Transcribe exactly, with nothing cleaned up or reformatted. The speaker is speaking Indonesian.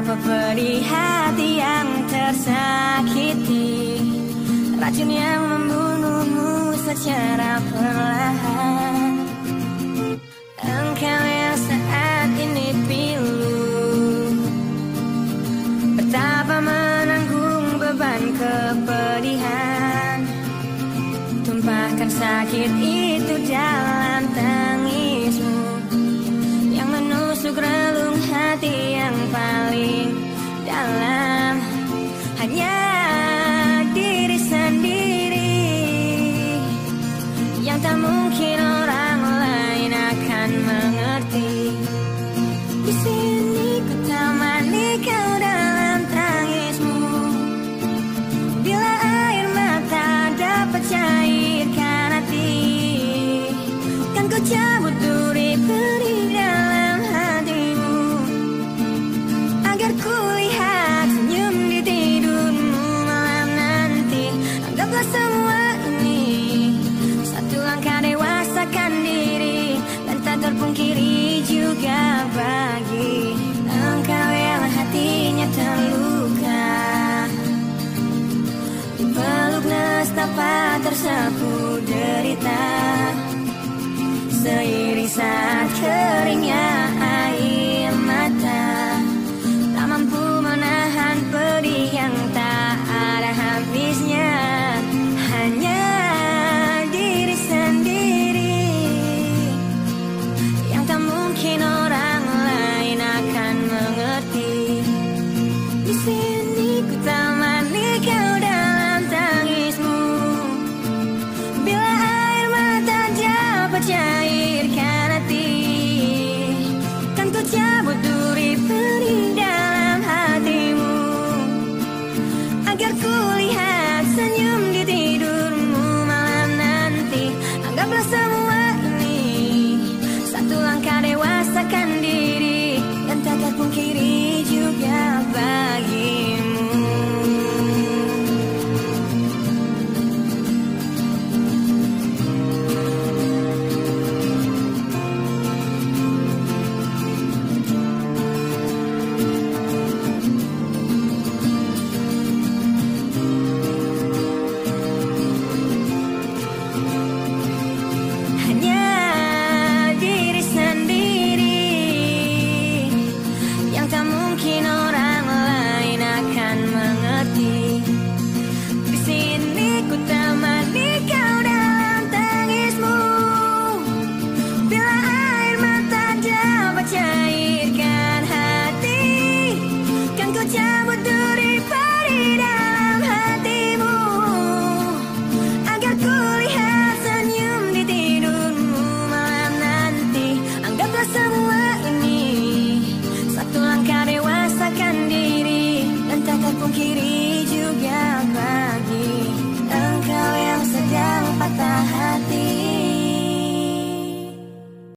Betapa pedih hati yang tersakiti, racun yang membunuhmu secara perlahan. Engkau yang saat ini pilu, betapa menanggung beban kepedihan. Tumpahkan sakit itu dalam tangismu yang menusuk relung hati yang paling dalam. Hanya diri sendiri yang tak mungkin orang lain akan mengerti. Di sini ku temani kau dalam tangismu, bila air mata dapat cairkan hati, kan ku cabut duri perih dalam hatimu, agar ku lihat senyum di tidurmu malam nanti. Anggaplah semua ini satu langkah dewasakan diri, dan tak terpungkiri juga bagi engkau yang hatinya terluka, dipeluk nestapa tersapu derita, seiring saat keringnya air mata, tak mampu menahan pedih yang tak ada habisnya. Hanya diri sendiri yang tak mungkin orang lain akan mengerti. Di sini ku temani kau dalam tangismu, bila air mata dapat cairkan hati, kan ku cabut duri perih dalam hatimu, agar ku lihat senyum di tidurmu malam nanti. Anggaplah semua ini satu langkah dewasakan diri, dan tak terpungkiri juga bagimu. Hanya diri sendiri yang tak mungkin orang lain akan mengerti. Di sini ku temani kau dalam tangismu, bila air mata dapat cairkan hati, kan ku cabut